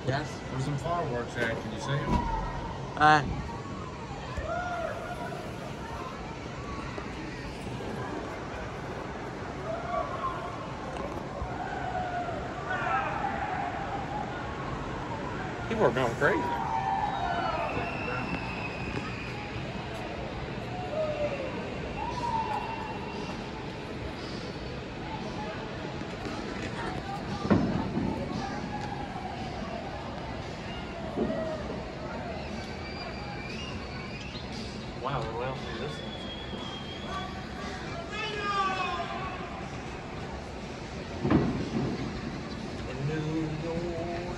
Yes. Where's some fireworks at? Can you see them? People are going crazy. Wow, they're well through this thing. In New York.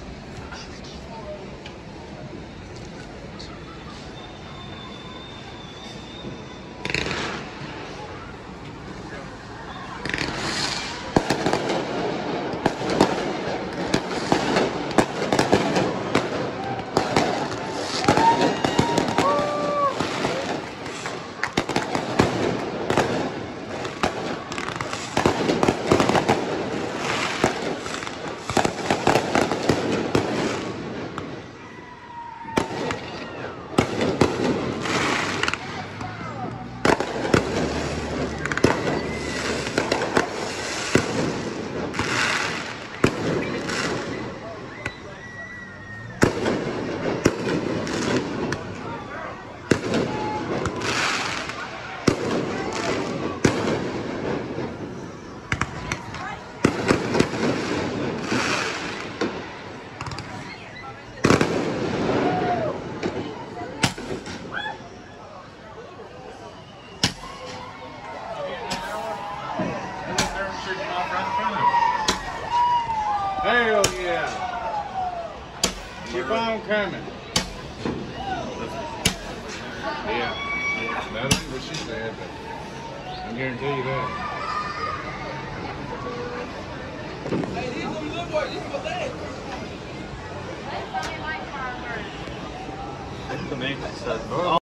Hell yeah! Keep on coming. Yeah, that ain't what she said, but I guarantee you that. Hey, these some good boys. These for legs. The make